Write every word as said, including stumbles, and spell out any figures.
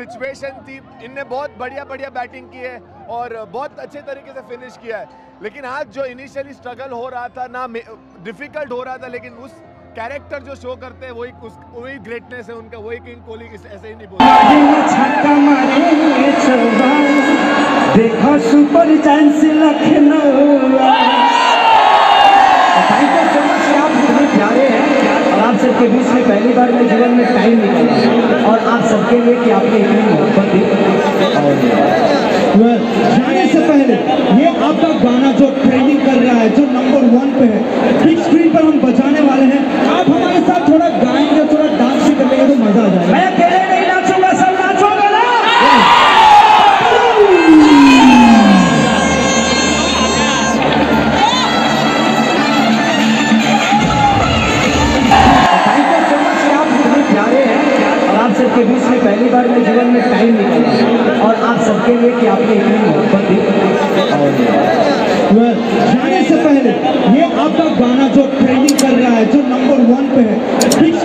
Situation थी, इनने बहुत बढ़िया बढ़िया बैटिंग की है और बहुत अच्छे तरीके से फिनिश किया है। लेकिन आज जो इनिशियली स्ट्रगल हो रहा था ना, डिफिकल्ट हो रहा था, लेकिन उस कैरेक्टर जो शो करते हैं वही उस वही ग्रेटनेस है उनका, वही किंग कोहली ऐसे ही नहीं बोलते। देखो super chance Lucknow. Thank you so much, आप इतने प्यारे हैं और आप सबके बीच में पहली बार मेरे जीवन में टाइम निकला और आप सबके लिए कि आपने इतनी मोहब्बत दी। जाने से पहले ये आपका गाना जो ट्रेंडिंग कर रहा है, जो नंबर वन पे है, बिग स्क्रीन पर हम बजाने वाले हैं, आप हमारे साथ थोड़ा गाएंगे, थोड़ा डांस भी करेंगे तो मजा आ जाएगा। मैं अकेले नहीं नाचूंगा, सब नाचोगे ना? आप सबके बीच में पहली बार मेरे जीवन में टाइम निकला और आप सबके लिए कि आपने इतनी मोहब्बत दी। जाने से पहले ये आपका गाना जो ट्रेंडिंग कर रहा है, जो नंबर वन पे है,